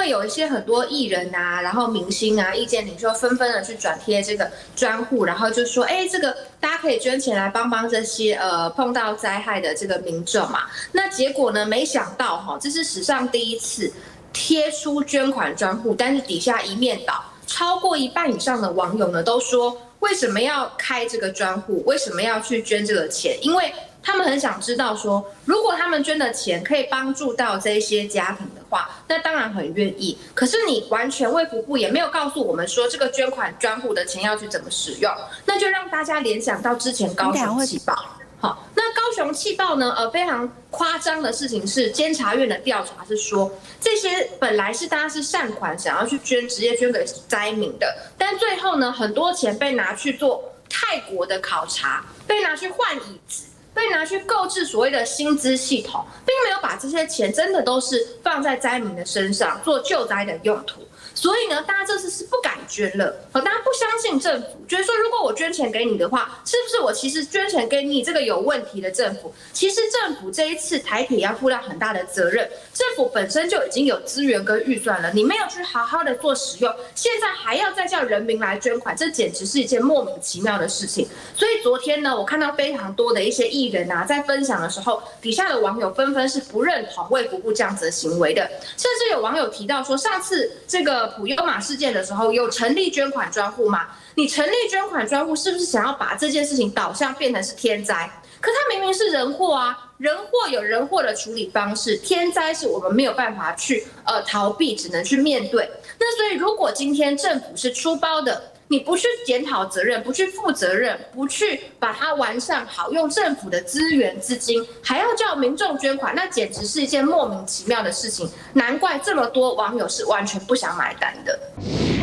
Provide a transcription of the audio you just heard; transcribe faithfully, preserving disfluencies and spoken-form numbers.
为有一些很多艺人啊，然后明星啊、意见领袖纷纷的去转贴这个专户，然后就说，哎，这个大家可以捐钱来帮帮这些呃碰到灾害的这个民众嘛。那结果呢，没想到哈，这是史上第一次贴出捐款专户，但是底下一面倒，超过一半以上的网友呢都说，为什么要开这个专户？为什么要去捐这个钱？因为他们很想知道说，如果他们捐的钱可以帮助到这些家庭的话，那当然很愿意。可是你完全卫福部也没有告诉我们说，这个捐款专户的钱要去怎么使用，那就让大家联想到之前高雄气爆。好，那高雄气爆呢？呃，非常夸张的事情是，监察院的调查是说，这些本来是大家是善款，想要去捐，直接捐给灾民的，但最后呢，很多钱被拿去做泰国的考察，被拿去换椅子。被拿去购置所谓的薪资系统，并没有把这些钱真的都是放在灾民的身上做救灾的用途。所以呢，大家这次是不敢捐了，大家不相信政府，觉得说如果我捐钱给你的话，是不是我其实捐钱给你这个有问题的政府？其实政府这一次台铁要负到很大的责任，政府本身就已经有资源跟预算了，你没有去好好的做使用，现在还要再叫人民来捐款，这简直是一件莫名其妙的事情。所以昨天呢，我看到非常多的一些艺人啊，在分享的时候，底下的网友纷纷是不认同卫福部这样子的行为的，甚至有网友提到说，上次这个普悠玛事件的时候，有成立捐款专户吗？你成立捐款专户，是不是想要把这件事情导向变成是天灾？可它明明是人祸啊，人祸有人祸的处理方式，天灾是我们没有办法去呃逃避，只能去面对。那所以，如果今天政府是出包的，你不去检讨责任，不去负责任，不去把它完善好，用政府的资源资金，还要叫民众捐款，那简直是一件莫名其妙的事情。难怪这么多网友是完全不想买单的。